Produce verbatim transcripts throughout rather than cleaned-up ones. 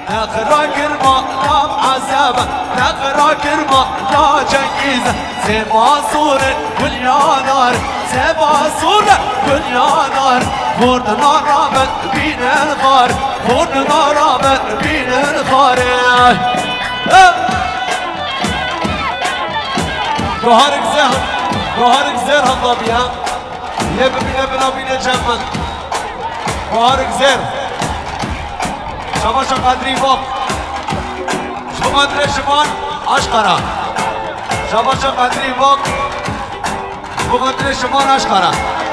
نقرا کرما نام عذابه نقرا کرما لا جنگیزه زیبا سوره گلیانار زیبا سوره گلیانار خورد نارابت بین الغار خورد نارابت بین الغار جوهرك زهر جوهرك زهر هالضبيا يبني ابن ابينا جمن جوهرك زهر شباشا قدري فوق شو قدري شمان اشقرا شباشا قدري فوق شو قدري شمان اشقرا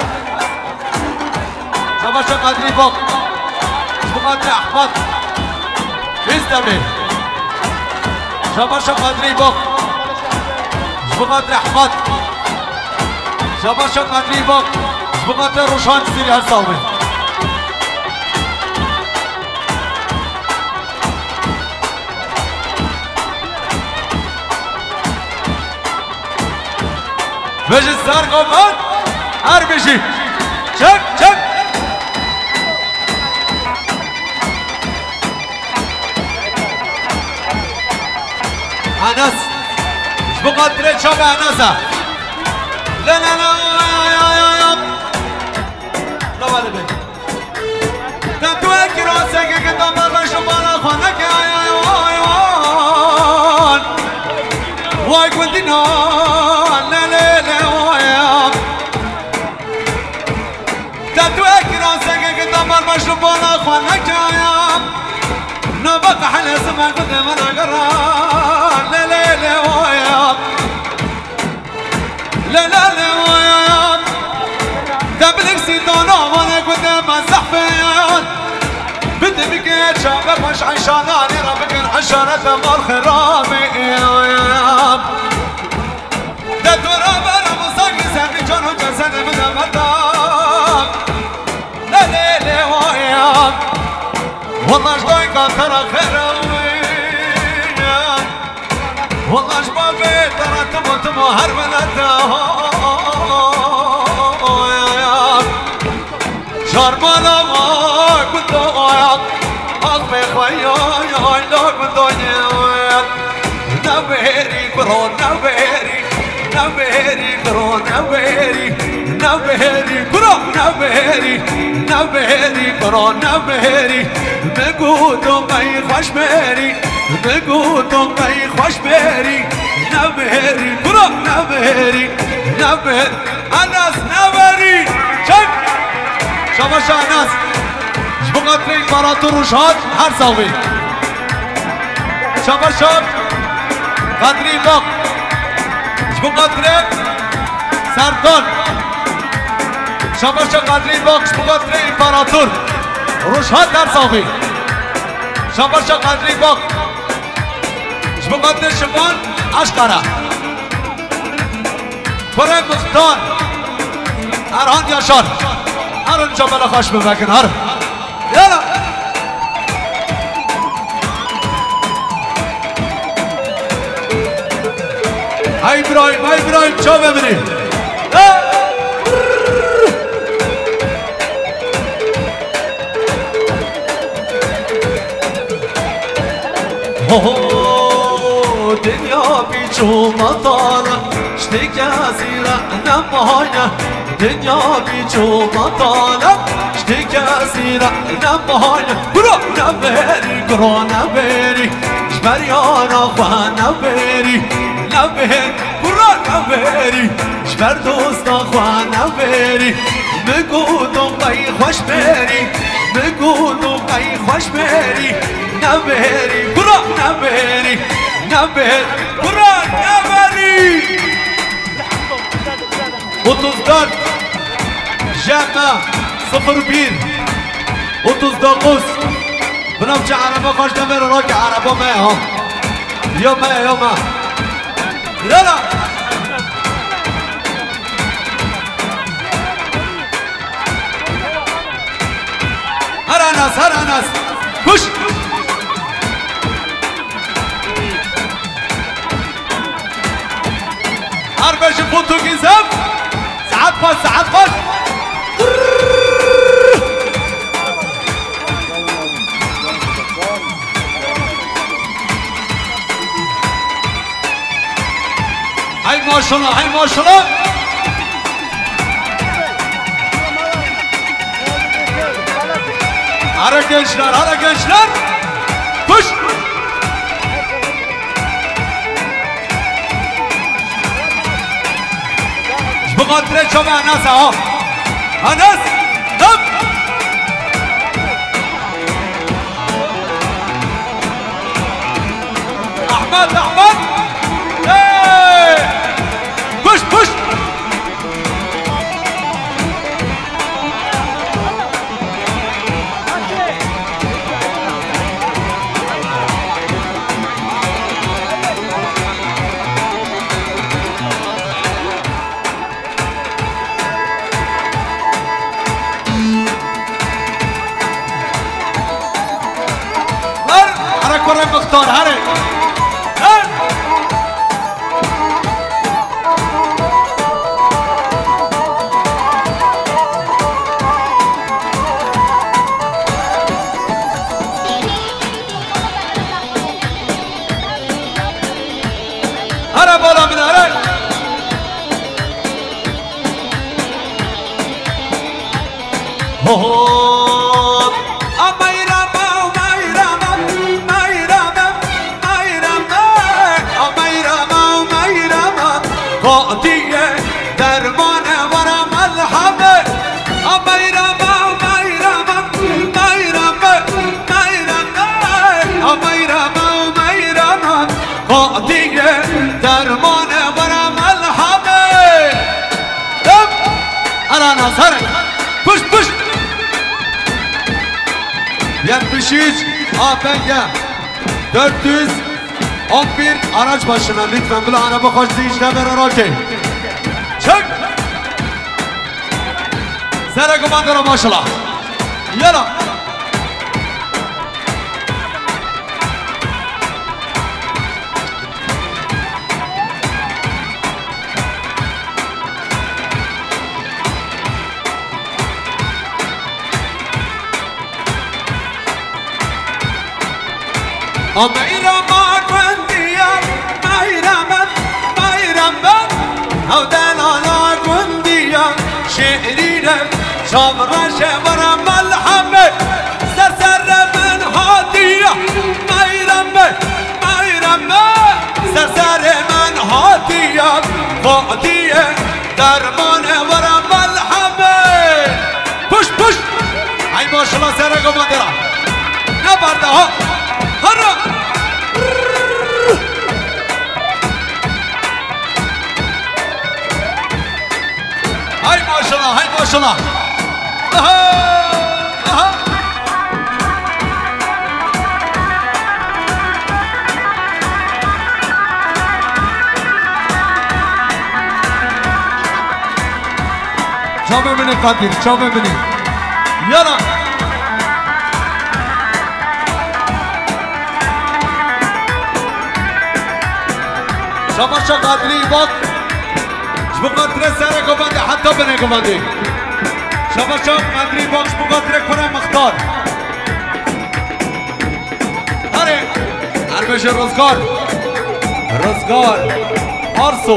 شباشا قدري فوق شو قدري احمد يستمر شباشا قدري فوق شبقدر احمد شباشا قدري فوق شبقدر روشان سيري هالصاوي بيجي الزهر قومان هر بيجي شك شك انس بقدر شبه نزا لا لا لا يا يا يا لا ولا بي تتوكل راسك كده ما شبانا خانك يا يا يا واي كنتنا لا لا لا يا تتوكل راسك كده ما شبانا خانك يا يا نبقى حل اسمك قدام انا قران لا لا لا يا لا لا لا يا دبلك سيدانا وانا قدام الزحفيان بدي بكيت شابك مش عيشاناني ربك الحشرة مال خرامي يا ده تراب انا مصاقي سامي جون وجسد من المدام لا لا لا يا والله شلون كثر خيروي والله شبابي ترى تبغى تبغى هربلتها شربنا ما كنت غايق أطفي خياي لا كنت غايق نبهري برو نبهري نبهري برو نبهري نبهري برو نبهري نبهري برو نبهري بقودو قي خوش بهري بقودو قي خوش بهري نبهري برو نبهري نبهري أنس نبهري شك شباشا أنس شبقدر إمبراطور روشات هر صاوي شباشا قدري باق شبقدر سردان شباشا قدري باق شبقدر إمبراطور روشات هر صاوي شباشا قدري باق شبقدر شمان أشقرا فرق مختار أرهان ياشار هر انجا بلا خوش ببکن هر یالا های ابراهیم های ابراهیم چا ببینی دنیا بیچو مطاله شتی کسی را نمایه دنیا بیچو مطاله شتی کسی را نمایه برو نبری گرو نبری شبریانا خواه نبری نبری برو نبری شبر دوستا خواه نبری بگو تو قی خوش بری بگو تو قی خوش بری نبری برو نبری نبری برو نبری otuz dört جمع صفر بير otuz dokuz بنفس عربة خوش نمر راك عربة معهم يوم يوم لا لا هر ناس هر ناس كش هر باش فوتو كيزام ساعات فاش ساعات فاش هاي ما شاء الله هاي ما شاء الله. Ara gençler, ara gençler. Koş. بقدر شو أنس أهو. أنس دم. أحمد أحمد. إيه. بوش بوش. كره مختار هره هره بالا من هره هو هو Nazar, push push. yetmiş üç A P G dört yüz on bir araç başına lütfen böyle araba koştu işlemler okey. Çık. Sera komandora maşallah. Yala. Bayramat Gundiyam, bayramat, bayramat. Avdalala Gundiyam, şehrine sabra şevra malhamet. Serserre men hadiya, bayramat, bayramat. Serserre men hadiya, hadiye derman evra malhamet. Push push. Ay maşallah sera komandora. Ne barda ha? Hara. Hay maşallah, hay maşallah. Aha, aha. Çok eminim Kadir, çok eminim. Yana. شباشا قادري بط شبقدر سارة كوماندي حتى بني كوماندي شباشا قادري بط شبقدر كره مختار هاري عربش رزقار رزقار أرسو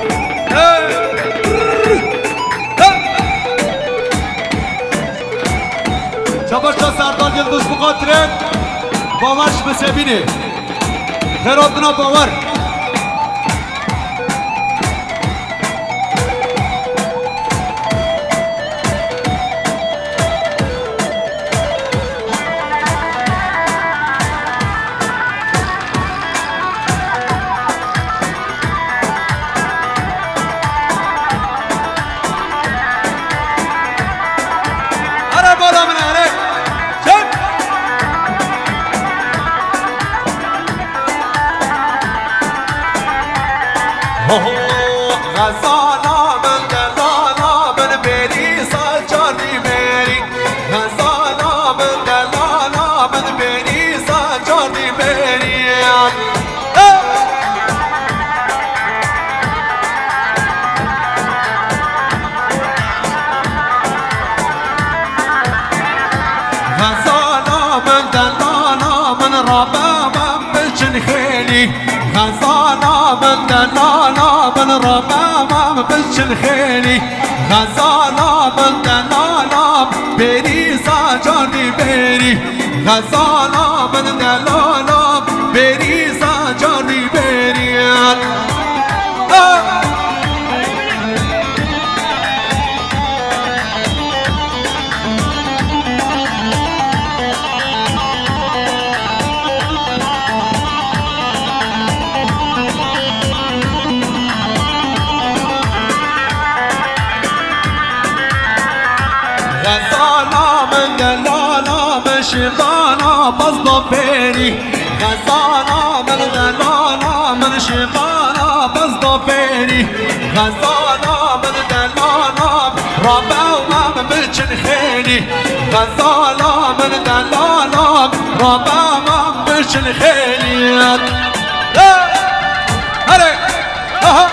شباشا سردار يلدوش بقدر باورش بسبيني خيراتنا باور غزالا من دلالا من بری سجادی بری غزالا من دلالا من بری سجادی بری غزالا من دلالا من ربابا بچن خیلی غزالا من دلالا من ربابا خیلی غزالا من دلالا بری ساجانی بری غزالا من دلالا بری ساجانی بری غزالا من دلالا مشغالا بزدو بيري غزالا من دلالا من شغالا بزدو بيري غزالا من دلالا ربا وما بلشن خيري غزالا من دلالا ربا وما بلشن خيري هري اها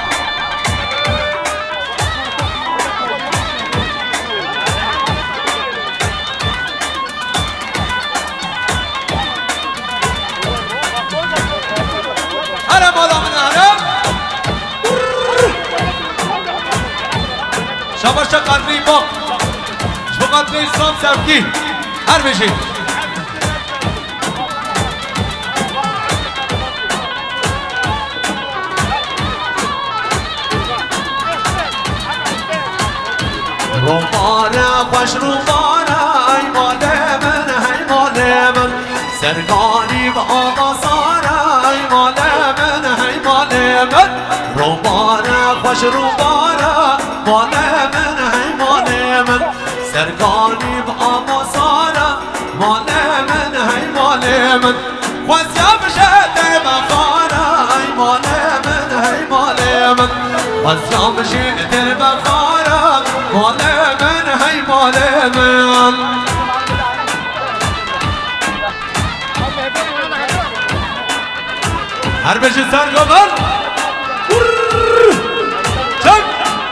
شاباشا قلبی با شما قلبی اسلام سبکی هر بشید رومانه خوش رومانه ای مال من ای مال من سرگانی و آقاسانه ای مال من ای مال من رومانه خوش رومانه مال من ای مال من سرگانی و آقاسانه مال من ای مال من خوزیا بشه در بخانه ای مال من ای مال من خوزیا بشه در بخانه مال من ای مال من هر بشه سرگابر چک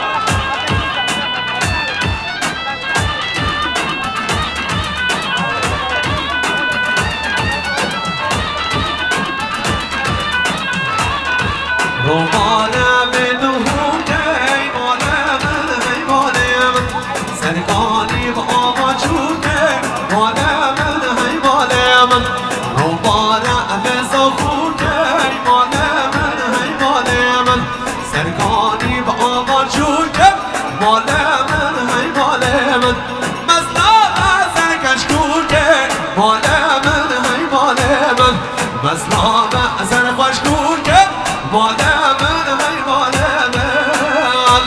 رومانه بدهونه ای مال من ای مال من سرگانی و آقا چونه مال من ای مال من رومانه بزخونه ای مال من ای مال من سرگانی و آقا چونه مال من ای مال من مزلا سرکشکونه مال من ای مال من مزلا سرکشکونه مال من ای مال من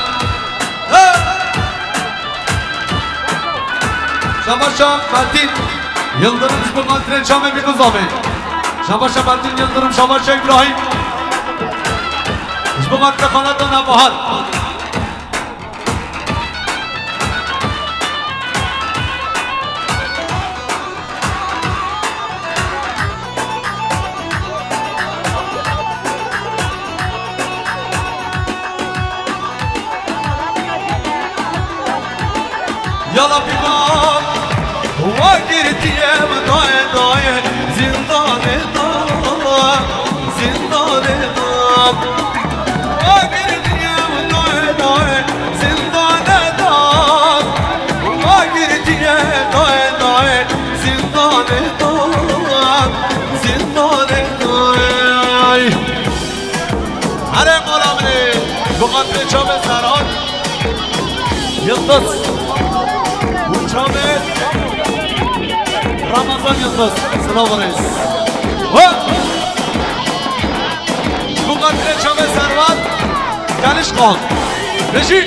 شاباشا Martin Yıldırım Spor Antren Şam'e bir kızame Şabاشa Martin Yıldırım Şabاشa İbrahim Spor Antren Kanadına Bahar Yala bir bak Hava girdiğim daye daye Zindane da Zindane da Hava girdiğim daye daye Zindane da Hava girdiğim daye daye Zindane da Zindane da Hare molamne Bu kadar çabuk saran Yıldız Uçamet Ramazan Yıldız Sınav Reis Bu kadar Çamet Servat Geliş Kağan Reji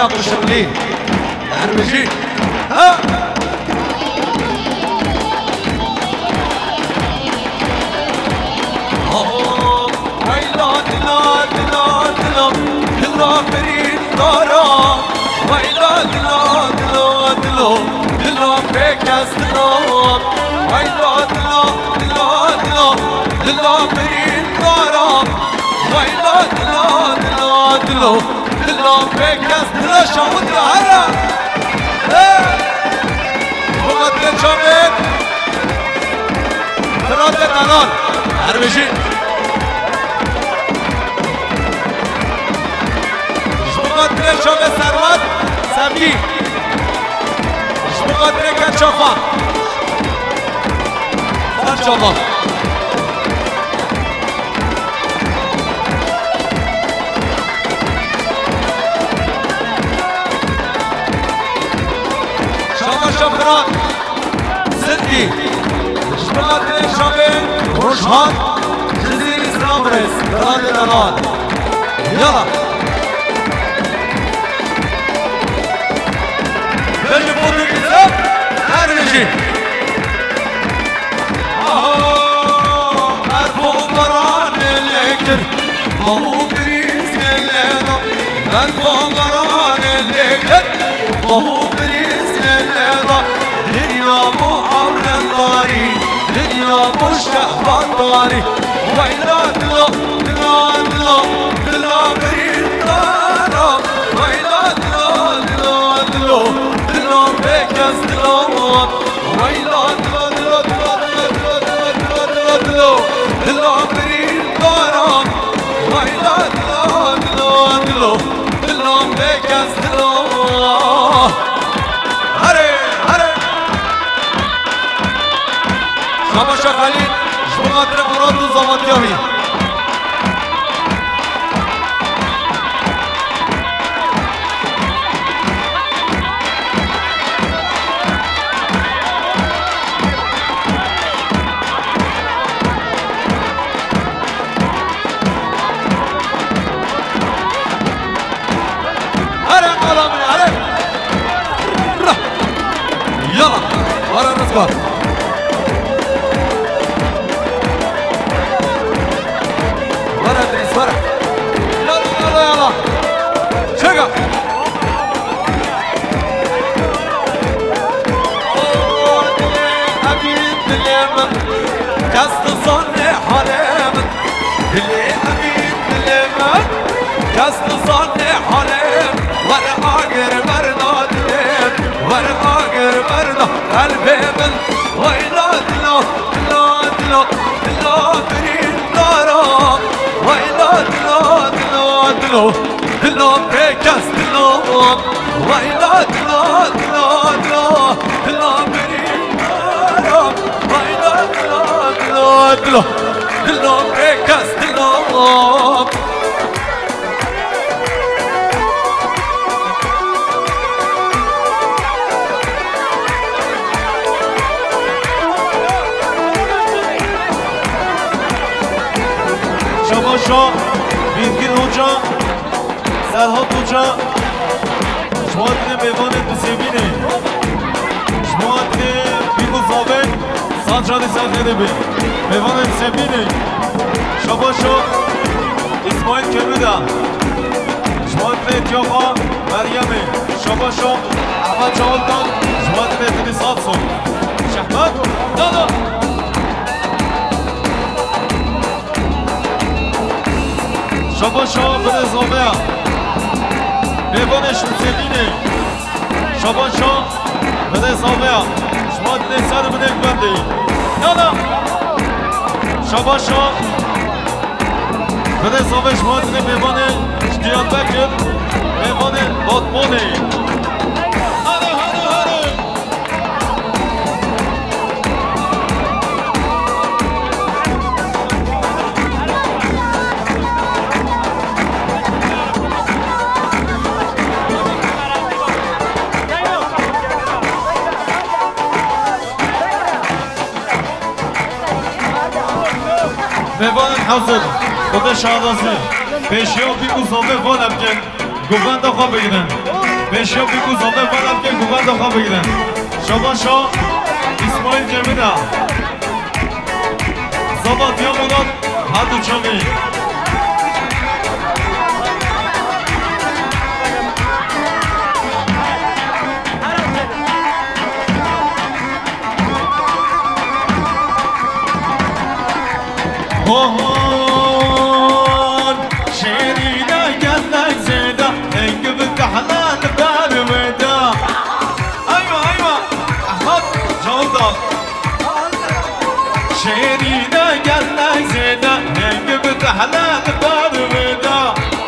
شاكر شغلي هرمجي ها ويلا دلا دلا دلا دلا بريد دارا ويلا دلا دلا دلا دلا بكس دلا ويلا دلا دلا دلا دلا بريد دارا ويلا دلا دلا دلا دلا بكس دلا شامد هلا فقط للشامد ثلاثة قنال هرمجي مقدر شوق ثروت سمي مش مقدر كان شوفان صار شوفان شوق شفران سندي مش مقدر شوق روشان جزيرة سلامرس راد الأنوار يلا بجي فوق الكتاب هرجي أرفو بران الكر مهو بريز الليلة أرفو بران الكر مهو بريز الليلة دنيا مو عمر الطاري دنيا مو شهبة الطاري ويلا دلا دلا دلا دلا بريز طارا ويلا دلا دلا دلا بكس دلوات ويلا دلا دلا دلا دلا دلا دلا دلا دلا بريد دارا ويلا دلا دلا دلا دلا بكس دلوات هري هري شباشا خليل شبغاتر مراد وزامات يامي يلا ورا الرصبات ورا ادريس ورا يلا يلا يلا شقا أبيت باليمن كاست صنع حليمن اللي أبيت باليمن كاست صنع حليمن ورا آقر برداد ورا آقر برداد قلبي من ويلا دلا دلا دلا دلا بريد دارا ويلا دلا دلا دلا دلا بكس دلا ويلا دلا دلا دلا دلا بريد دارا ويلا دلا دلا دلا دلا بكس دلا شما بیدگیر هوچا سرحاد هوچا شما دیده میوان بسیبینه شما دیده بیگو زابه سانچانی سرخیده بی میوان بسیبینه شما شو اسماعیل کرودا شما دیده اتیاقا مریمه شما شو احمد جهالدان شما دیده دیده ساتسو شهمت دادا شما شما بده زامه میوانش سلینه شما شما بده زامه شما دیده سر بده بنده یالا شما شما بده زامه شما دیده میوانه دیان بکر میوانه بادمانه هره هره هره میوان حاضر خود شهدازه پیشی ها بی اوزامه وانم کن گوگند خواه بگیرن بشو بگو زابه برم که گوبر دخواه بگیرن شما شا اسماعیل جمعیده زابات یا موناد هر دو چامی هون شيرينا قلك زيدا انقب التحلال بالودا ايوه ايوه احمد جودة شيرينا قلك زيدا انقب التحلال بالودا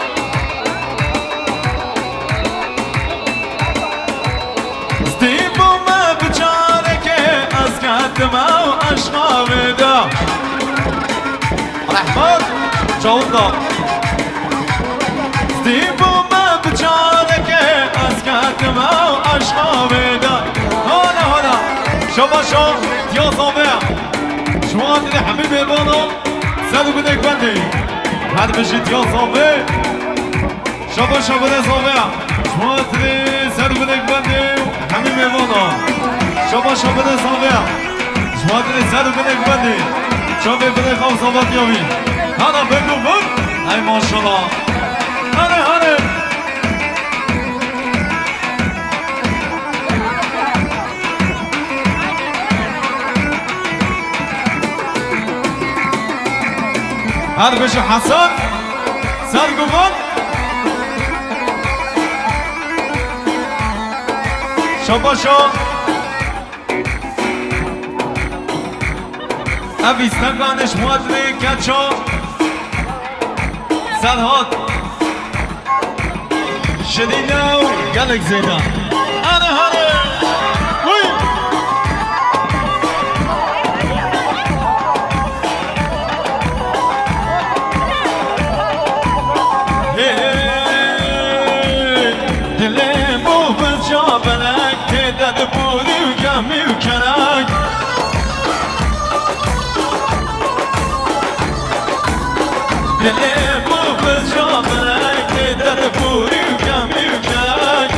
ستيبو ما بجارك اسكت ما واشقى ودا احمد جودة ستيبو ما بجارك اسكت ما واشقى ودا هلا هلا شوفا شوف يا صابع شو عندي حبيبي بابا زادو بدك بندي هاد مشيت يا صابع شوفا شوف يا صابع شو عندي زادو بدك بندي حبيبي بابا شوفا شوف يا صابع شو عندي زادو بدك بندي شوفي بدي خوف صوت يومي هذا بينو بن هاي ما شاء الله هلا هلا هذا بشو حسن سرقوا بن شوفا شو ابي استقانش مادري كاتشو سرهات شديدة وقالك زيدا انا هلا وي دلي مو بالجابلك تدد بوري وقامي وكراك دلي مو بالجابلك تقدر بوري وقامي وكاك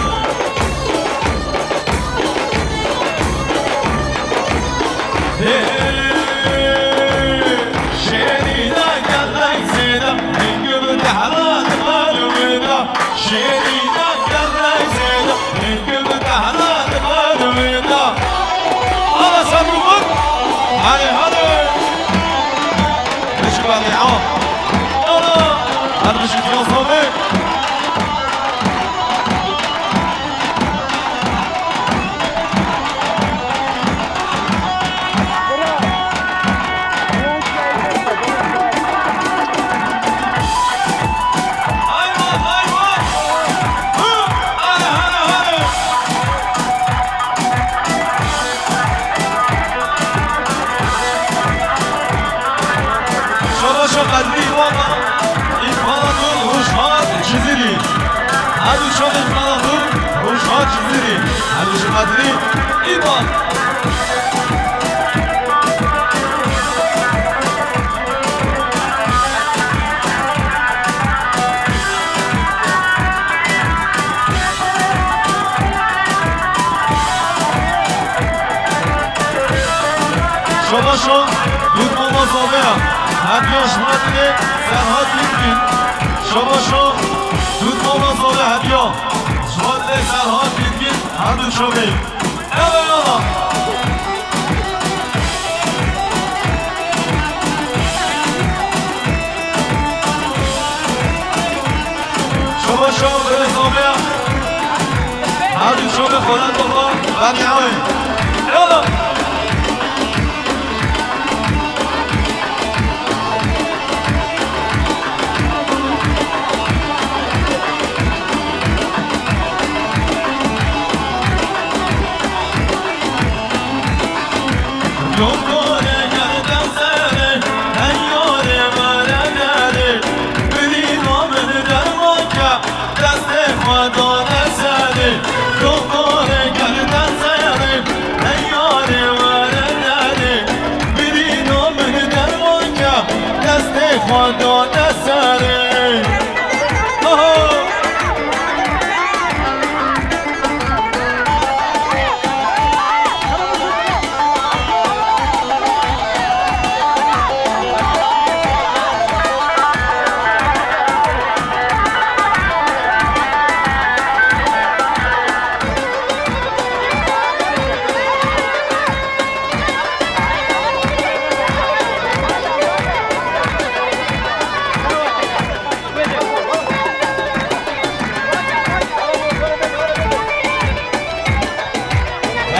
شيرينا قلك زينة من قبل حلال مالومينا شيرينا قلك زينة من قبل حلال مالومينا هلا صبرون هلا هلا ايش بعد عام هذا مش في صوبي هادو شاد المناظر وشاد جزيري هادو شادري إيمان شما شو دود ماما صابعه هادو شادري سرهات بگیرید شما شو دود ماما صابعه هادو شادري سرهات بگیرید هادو شوی یالا یالا شما شو بده صابعه هادو شوی خورد بابا بندی هایی یالا خدا نسره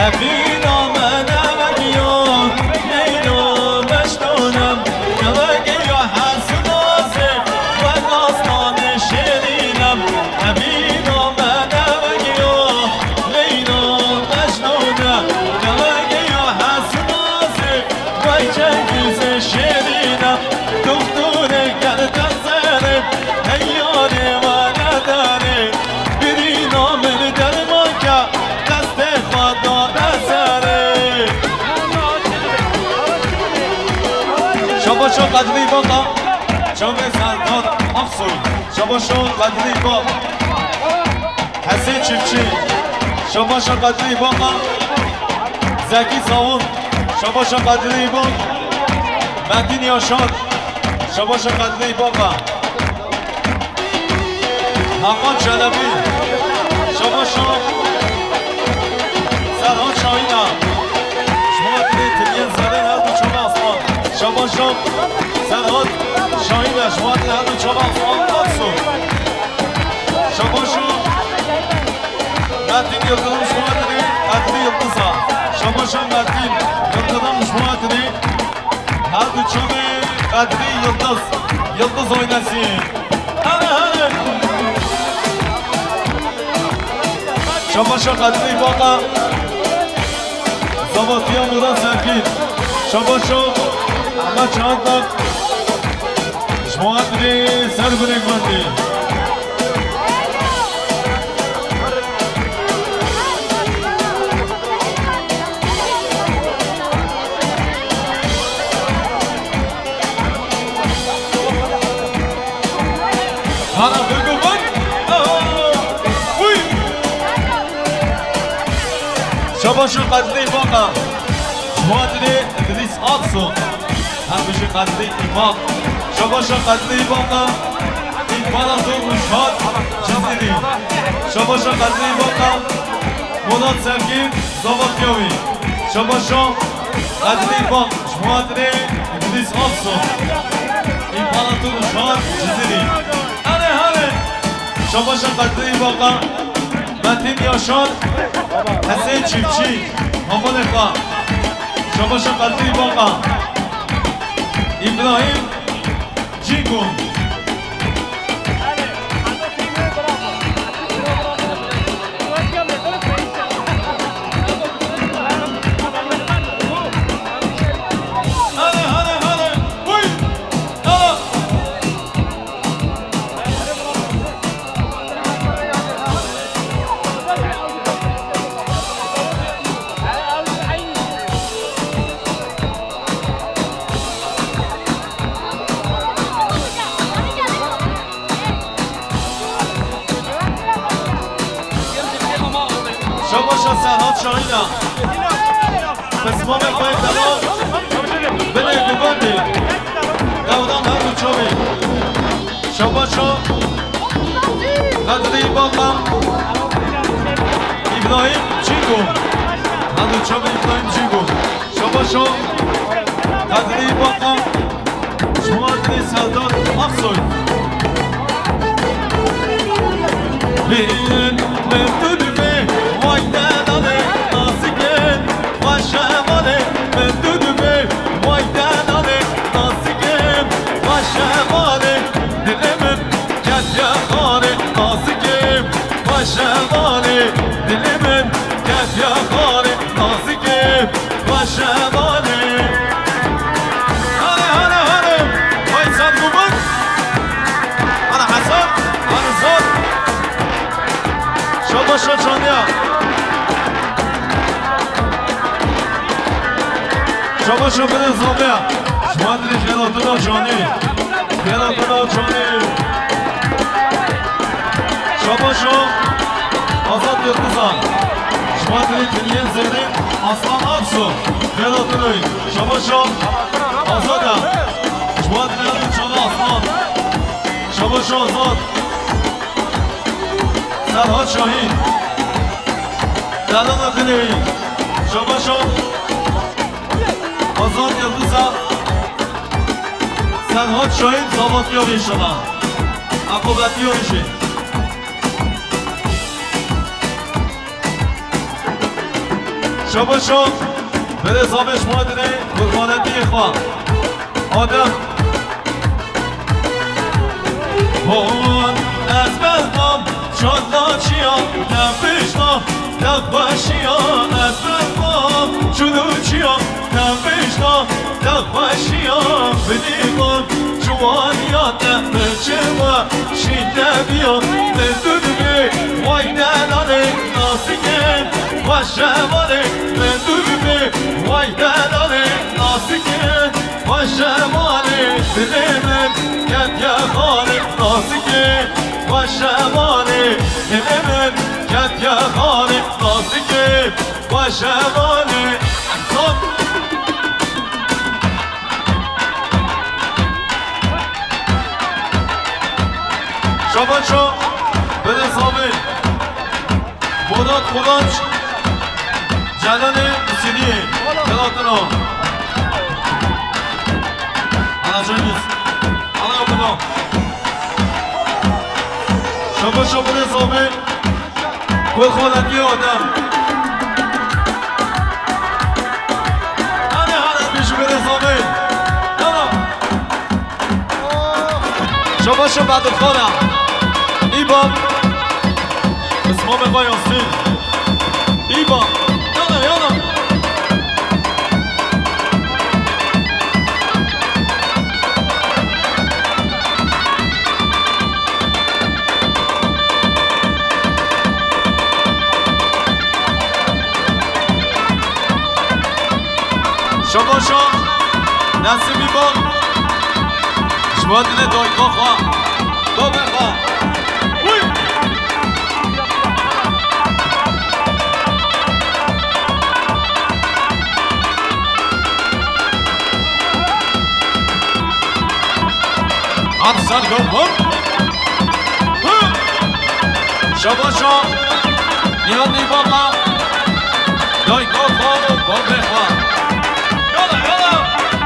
ابینا من نمگیان لیلا مشتونم نمگیا حسنازه و داستان شیرینم ابینا من نمگیا لیلا مشتونم نمگیا حسنازه و چنگیز شیرینم دختور گردن زره هیاره و نداره بری نامل در ما که دست خدا نسره شباشو قدری باقا شب سرداد افسوی شباشو قدری باقا حسین چیفچی شباشو قدری باقا زکی ساون شباشو قدری باقا مدین یاشاد شباشو قدری باقا حقان شلبی شباشو سرها شاهینا شما دیدی تلین زده هر دو چوب آسمان شباشو سرها شاهینا شما دیدی هر دو چوب آسمان آسو شباشو مدین یلدادم شما دیدی قدری یلدازا شباشو مدین یلدادم شما دیدی هر دو چوب قدری یلداز یلداز oynasın هنه هنه شباشو قدری باقا زباطیان بودن سرگین شباشو احمد چهاندن شما قدری سر برنگ مندی هانا بگو بگ شباشو قدری باقا شما دیدی ادریس آتسو همیشه قدری ایمان شباشو قدری باقا ایمان از اون روشاد چیز دیدی شباشو قدری باقا مناد سرگین زاوات یاوی شباشو قدری باقا شما دیدی ادریس آتسو ایمان از اون روشاد چیز دیدی هنه هنه شباشو قدری باقا مدین یاشاد حسین چیفچی مامان خان شباشو قدری باقا ابراهیم جیگون شباشو سرحاد شاهینا بسمام خواهی دلال بده گوگندی دودان هر دو چوبی شباشو قدری باقا ابراهیم جیگون هر دو چوبی ابراهیم جیگون شباشو قدری باقا شما قدری سرداد افسوی بین من دودوی وای دناله نازیگه و شماله من دودوی وای دناله نازیگه و شماله دلمم کدیا خانه نازیگه و شماله دلمم کدیا خانه نازیگه و شماله هنه هنه هنه وای سب گوبک هنه حسن هنه زاد شباشو چانیا شباشو بده زامیا شما دیدی خیلاتونا چانی خیلاتونا چانی شباشو آزاد یلدازان شما دیدی تلین زیرین aslan aksu خیلاتونوی شباشو آزادم شما دیدی چانه aslan شباشو آزاد سرحاد شاهین دلان دلیوی شباشو آزاد یلدوزا سرحاد شاهین زاباتی ها بیشتما عقوبتی ها بیشی شما شو بده صابش مادره قربانتی خواه آدم هون از بلقام شادلا چیا نفشتا نفشیا از بلقام شدو چیا نفشتا نفشیا بدیقان جوانیات نفچه و شیده بیا ندرمه وای نداره ناسیگه و شماله ندرمه وای نداره ناسیگه و شماله دلمن کت یا خالق ناسیگه و شماله دلمن کت یا خالق ناسیگه و شماله شبان شو بده صابر مراد خداش جلال سیدیه جلاتنا انا جنیز انا خدا شبان شو بده صابر کل خالتی آدم انا حالت بیشو بده صابر شبان شو بعد خانم ایبا اسمام بای آسین ایبا یالا یالا شما شو نسیمی با شما دل دایگاه خواه دو بخواه Hadi sen go hop. Şabaşa. Nihan Baba. Dayı go go go behva. Yola yola.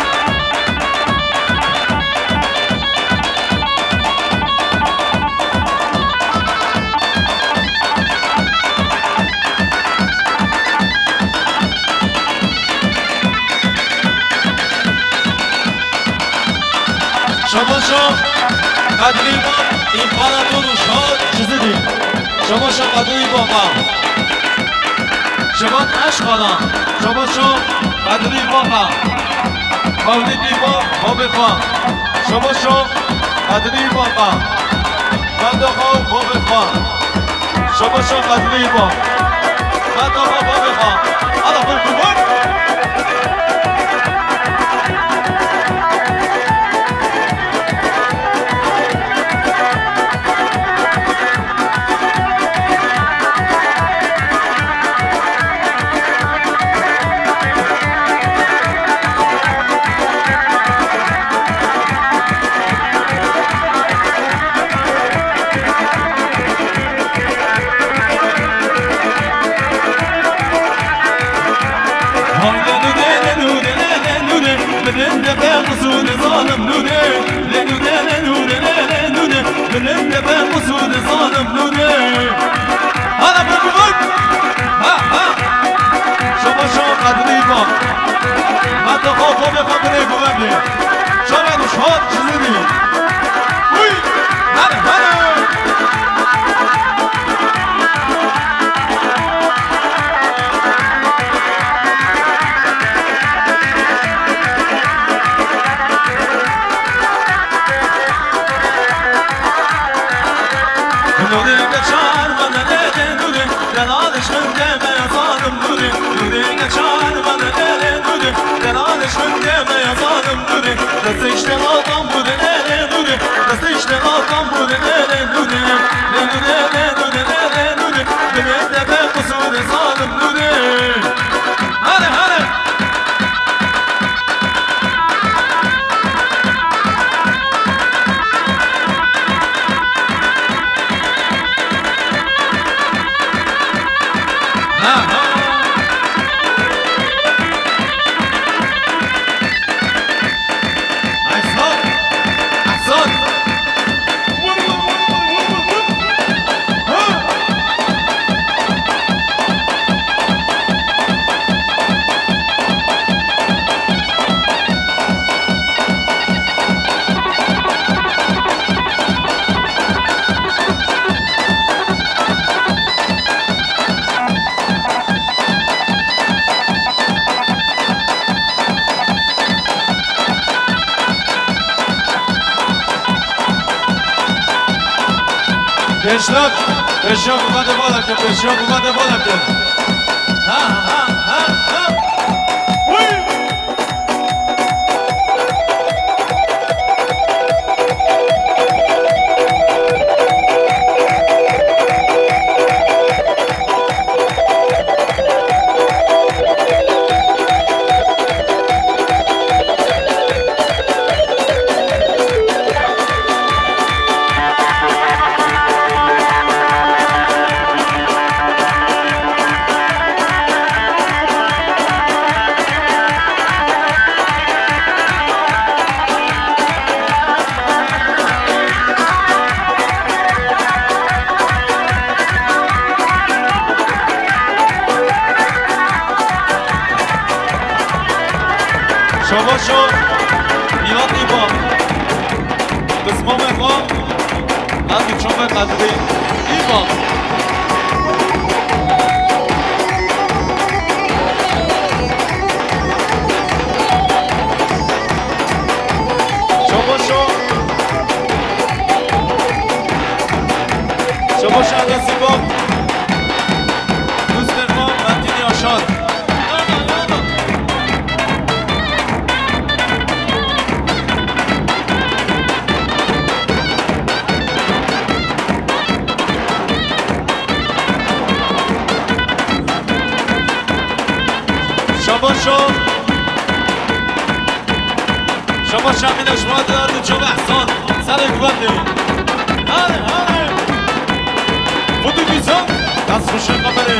Şabaşa. قدری با این پرندون و شاد چیزی دیم شما شا قدری با با شما عشقانا شما شا قدری با با قولی با با بخوا شما شا قدری با با بند خواه با بخوا شما شا قدری با بند خواه با بخوا حالا پر کبار Delalı şöyle ben sanım nuri, nuri geçer bana. پیشنهاد پیشنهاد اومده بالا که پیشنهاد اومده بالا که ها ها ها ها وی شو میاد ایبا قسمه میخوام نزدیک چون قدری ایبا شما شو شما شو عدسی با دوست میخوام منتینی آشاد شما شو شما شمین شما دارد چون احسان سر گوانده هره هره خودی بیزان دست روشه قمره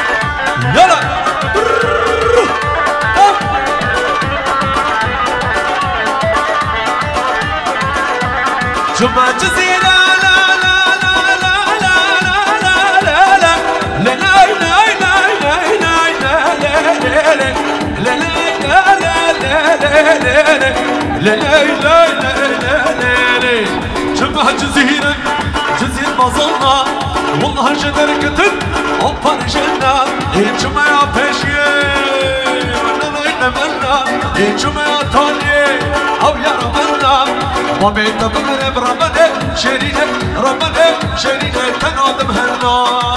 جدر كتب وفرجنا يجمع يا بشيه منا يجمع يا تاني او يا ربنا ما بيت بغرب ربنا شريك ربنا شريك تنادم هنا